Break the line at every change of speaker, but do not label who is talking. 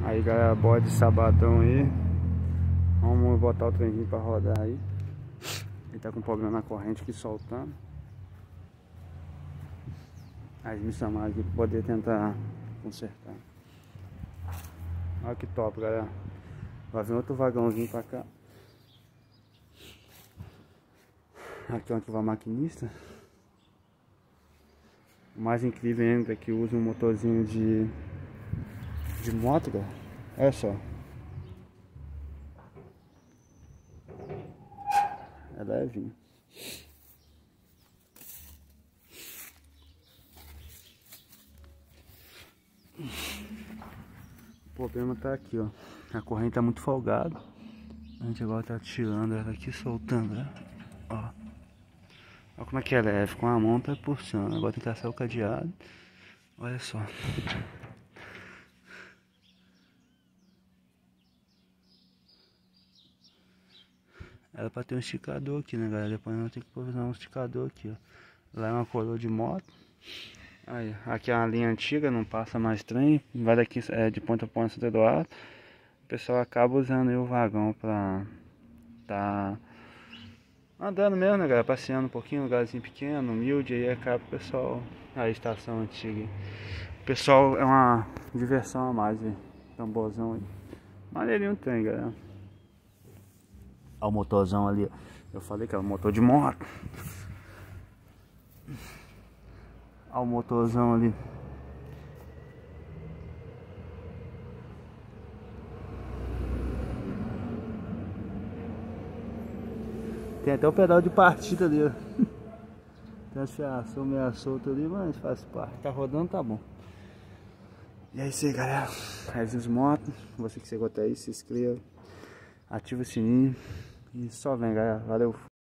Aí galera, bora de sabadão aí. Vamos botar o trenzinho pra rodar aí. Ele tá com problema na corrente aqui soltando. Aí me chamaram aqui pra poder tentar consertar. Olha que top, galera. Vai vir outro vagãozinho pra cá. Aqui onde vai a maquinista. O mais incrível ainda é que usa um motorzinho de moto, galera. Olha só. É levinho. O problema tá aqui, ó. A corrente tá muito folgada. A gente agora tá tirando ela aqui, soltando, né? Ó. Olha como é que é leve. Com a mão tá puxando. Agora tem que caçar o cadeado. Olha só. Era pra ter um esticador aqui, né, galera? Depois nós temos que provisar um esticador aqui, ó. Lá é uma coroa de moto. Aí, aqui é uma linha antiga, não passa mais trem. Vai daqui de ponta a ponta Santo Eduardo. O pessoal acaba usando aí o vagão pra tá andando mesmo, né, galera? Passeando um pouquinho, um lugarzinho pequeno, humilde. Aí acaba o pessoal, a estação antiga. O pessoal é uma diversão a mais, velho. Tamborzão aí. Maneirinho tem, galera. Olha o motorzão ali, ó. Eu falei que era um motor de moto. Olha o motorzão ali. Tem até o pedal de partida ali, ó. Tem as fiação meio solta ali, mas faz parte. Tá rodando, tá bom. E é isso aí, galera. Resis Moto. Você que chegou até aí, se inscreva. Ativa o sininho. E só vem, galera. Valeu.